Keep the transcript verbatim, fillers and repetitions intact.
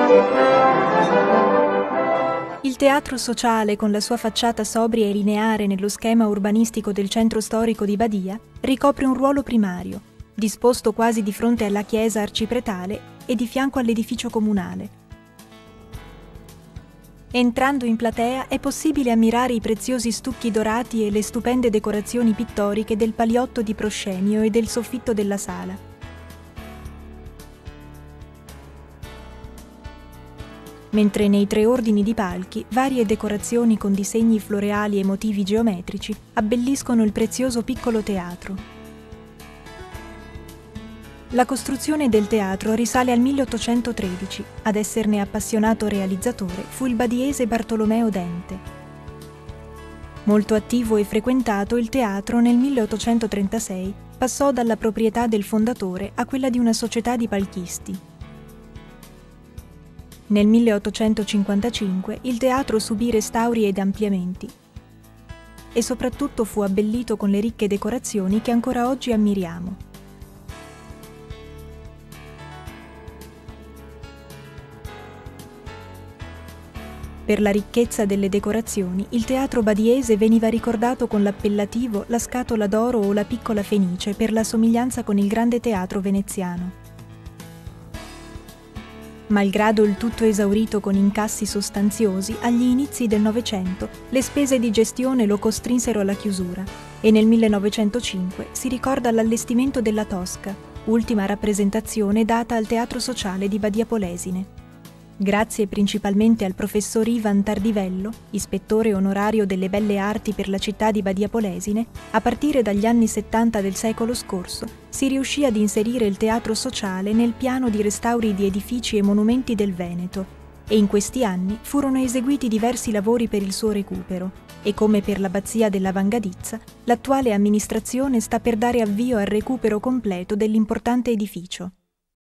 Il teatro sociale, con la sua facciata sobria e lineare nello schema urbanistico del centro storico di Badia, ricopre un ruolo primario, disposto quasi di fronte alla chiesa arcipretale e di fianco all'edificio comunale. Entrando in platea è possibile ammirare i preziosi stucchi dorati e le stupende decorazioni pittoriche del paliotto di proscenio e del soffitto della sala. Mentre nei tre ordini di palchi varie decorazioni con disegni floreali e motivi geometrici abbelliscono il prezioso piccolo teatro. La costruzione del teatro risale al milleottocentotredici. Ad esserne appassionato realizzatore fu il badiese Bartolomeo Dente. Molto attivo e frequentato, il teatro nel milleottocentotrentasei passò dalla proprietà del fondatore a quella di una società di palchisti. Nel milleottocentocinquantacinque il teatro subì restauri ed ampliamenti e soprattutto fu abbellito con le ricche decorazioni che ancora oggi ammiriamo. Per la ricchezza delle decorazioni, il teatro badiese veniva ricordato con l'appellativo la scatola d'oro o la piccola fenice per la somiglianza con il grande teatro veneziano. Malgrado il tutto esaurito con incassi sostanziosi, agli inizi del Novecento le spese di gestione lo costrinsero alla chiusura e nel millenovecentocinque si ricorda l'allestimento della Tosca, ultima rappresentazione data al Teatro Sociale di Badia Polesine. Grazie principalmente al professor Ivan Tardivello, ispettore onorario delle belle arti per la città di Badia Polesine, a partire dagli anni settanta del secolo scorso si riuscì ad inserire il teatro sociale nel piano di restauri di edifici e monumenti del Veneto e in questi anni furono eseguiti diversi lavori per il suo recupero e, come per l'abbazia della Vangadizza, l'attuale amministrazione sta per dare avvio al recupero completo dell'importante edificio.